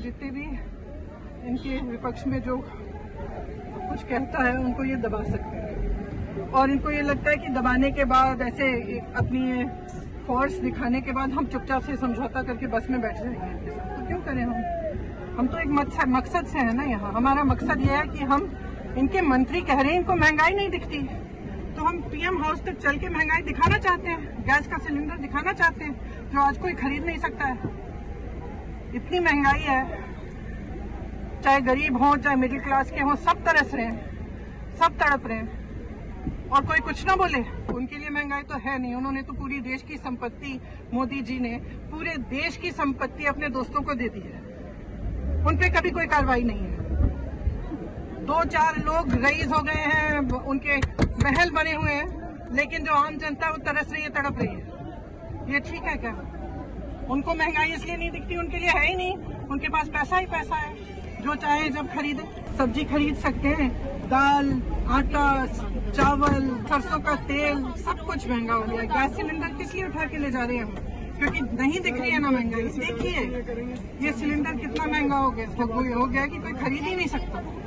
जितने भी इनके विपक्ष में जो कुछ कहता है उनको ये दबा सकते हैं, और इनको ये लगता है कि दबाने के बाद ऐसे अपनी फोर्स दिखाने के बाद हम चुपचाप से समझौता करके बस में बैठ जाएंगे। तो क्यों करें हम तो एक मकसद से है ना यहाँ। हमारा मकसद ये है कि हम, इनके मंत्री कह रहे हैं इनको महंगाई नहीं दिखती, तो हम पीएम हाउस तक चल के महंगाई दिखाना चाहते हैं, गैस का सिलेंडर दिखाना चाहते हैं जो आज कोई खरीद नहीं सकता है। इतनी महंगाई है, चाहे गरीब हो चाहे मिडिल क्लास के हो, सब तरस रहे हैं, सब तड़प रहे हैं, और कोई कुछ ना बोले। उनके लिए महंगाई तो है नहीं, उन्होंने तो पूरी देश की संपत्ति, मोदी जी ने पूरे देश की संपत्ति अपने दोस्तों को दे दी है, उन पे कभी कोई कार्रवाई नहीं है। 2-4 लोग रईस हो गए हैं, उनके महल बने हुए हैं, लेकिन जो आम जनता वो तरस रही है, तड़प रही है। ये ठीक है क्या? उनको महंगाई इसलिए नहीं दिखती, उनके लिए है ही नहीं, उनके पास पैसा ही पैसा है, जो चाहे जब खरीदे। सब्जी खरीद सकते हैं, दाल, आटा, चावल, सरसों का तेल, सब कुछ महंगा हो गया। गैस सिलेंडर किस लिए उठा के ले जा रहे हैं हम? क्योंकि नहीं दिख रही है ना महंगाई। देखिए ये सिलेंडर कितना महंगा हो गया कि कोई खरीद ही नहीं सकता।